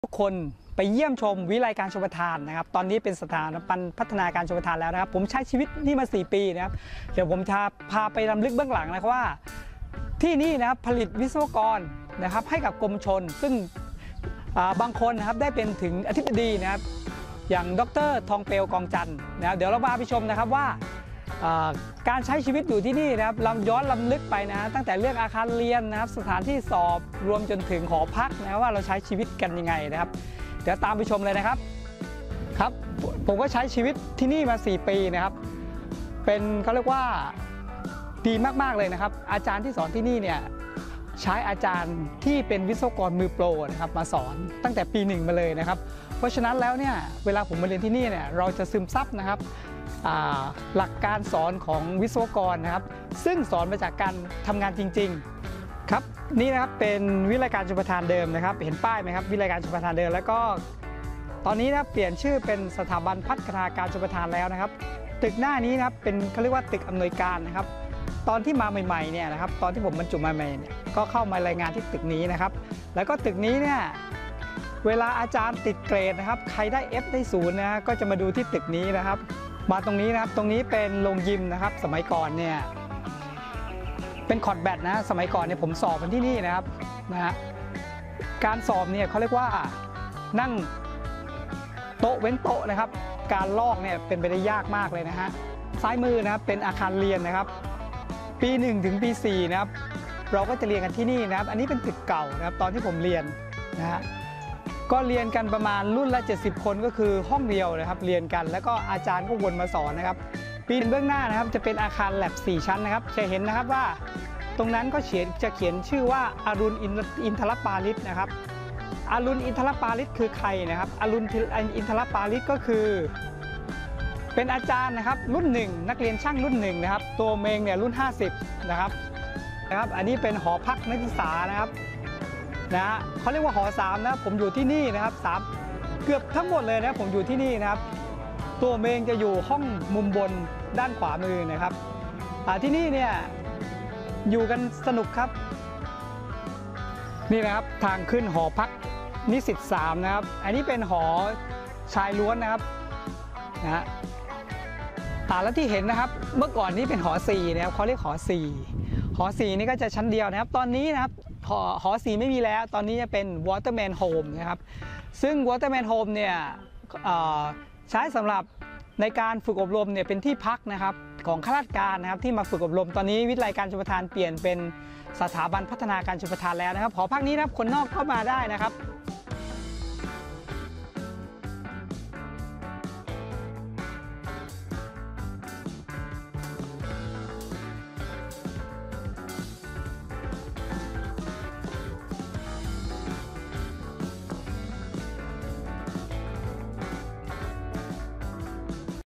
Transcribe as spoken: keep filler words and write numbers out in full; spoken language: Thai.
ทุกคนไปเยี่ยมชมวิไลการชลประทานนะครับตอนนี้เป็นสถาบันพัฒนาการชลประทานแล้วนะครับผมใช้ชีวิตนี่มาสี่ปีนะครับเดี๋ยวผมจะพาไปรำลึกเบื้องหลังนะครับว่าที่นี่นะครับผลิตวิศวกรนะครับให้กับกรมชลซึ่งบางคนนะครับได้เป็นถึงอธิบดีนะครับอย่างดร.ทองเปลวกองจันทร์นะครับเดี๋ยวเราพาไปชมนะครับว่าการใช้ชีวิตอยู่ที่นี่นะครับเราย้อนลำลึกไปนะตั้งแต่เรื่องอาคารเรียนนะครับสถานที่สอบรวมจนถึงหอพักนะว่าเราใช้ชีวิตกันยังไงนะครับเดี๋ยวตามไปชมเลยนะครับครับผมก็ใช้ชีวิตที่นี่มาสี่ปีนะครับเป็นเขาเรียกว่าดีมากๆเลยนะครับอาจารย์ที่สอนที่นี่เนี่ยใช้อาจารย์ที่เป็นวิศวกรมือโปรนะครับมาสอนตั้งแต่ปีหนึ่งมาเลยนะครับเพราะฉะนั้นแล้วเนี่ยเวลาผมมาเรียนที่นี่เนี่ยเราจะซึมซับนะครับหลักการสอนของวิศวกรนะครับซึ่งสอนมาจากการทำงานจริงๆครับนี่นะครับเป็นวิไลการชลประทานเดิมนะครับเห็นป้ายไหมครับวิไลการชลประทานเดิมแล้วก็ตอนนี้นะครับเปลี่ยนชื่อเป็นสถาบันพัฒนาการชลประทานแล้วนะครับตึกหน้านี้นะครับเป็นเขาเรียกว่าตึกอำนวยการนะครับตอนที่มาใหม่ๆเนี่ยนะครับตอนที่ผมบรรจุมาใหม่เนี่ยก็เข้ามารายงานที่ตึกนี้นะครับแล้วก็ตึกนี้เนี่ยเวลาอาจารย์ติดเกรดนะครับใครได้ F ได้ศูนย์นะก็จะมาดูที่ตึกนี้นะครับมาตรงนี้นะครับตรงนี้เป็นโรงยิมนะครับสมัยก่อนเนี่ยเป็นคอร์ดแบดนะสมัยก่อนเนี่ยผมสอบกันที่นี่นะครับนะฮะการสอบเนี่ยเขาเรียกว่านั่งโต๊ะเว้นโต๊ะนะครับการลอกเนี่ยเป็นไปได้ยากมากเลยนะฮะซ้ายมือนะครับเป็นอาคารเรียนนะครับปีหนึ่งถึงปีสี่นะครับเราก็จะเรียนกันที่นี่นะครับอันนี้เป็นตึกเก่านะครับตอนที่ผมเรียนนะฮะก็เรียนกันประมาณรุ่นละเจ็ดสิบคนก็คือห้องเดียวนะครับเรียนกันแล้วก็อาจารย์ก็วนมาสอนนะครับปีเบื้องหน้านะครับจะเป็นอาคารแลบสี่ชั้นนะครับจะเห็นนะครับว่าตรงนั้นก็เขียนจะเขียนชื่อว่าอรุณอินทรปาริศนะครับอรุณอินทรปาริศคือใครนะครับอรุณอินทรปาริศก็คือเป็นอาจารย์นะครับรุ่นหนึ่งนักเรียนช่างรุ่นหนึ่งนะครับตัวเมงเนี่ยรุ่นห้าสิบนะครับนะครับอันนี้เป็นหอพักนักศึกษานะครับนะเขาเรียกว่าหอสามนะผมอยู่ที่นี่นะครับสามเกือบทั้งหมดเลยนะผมอยู่ที่นี่นะครับตัวเมงจะอยู่ห้องมุมบนด้านขวามือนะครับที่นี่เนี่ยอยู่กันสนุกครับนี่นะครับทางขึ้นหอพักนิสิตสามนะครับอันนี้เป็นหอชายล้วนนะครับนะฮะแล้วที่เห็นนะครับเมื่อก่อนนี้เป็นหอสี่นะครับเขาเรียกหอสี่หอสี่นี่ก็จะชั้นเดียวนะครับตอนนี้นะครับหอหอสี่ไม่มีแล้วตอนนี้จะเป็น Waterman Home นะครับซึ่ง Waterman Home เนี่ยใช้สำหรับในการฝึกอบรมเนี่ยเป็นที่พักนะครับของข้าราชการนะครับที่มาฝึกอบรมตอนนี้วิทยาลัยการชลประทานเปลี่ยนเป็นสถาบันพัฒนาการชลประทานแล้วนะครับหอพักนี้นะครับคนนอกเข้ามาได้นะครับ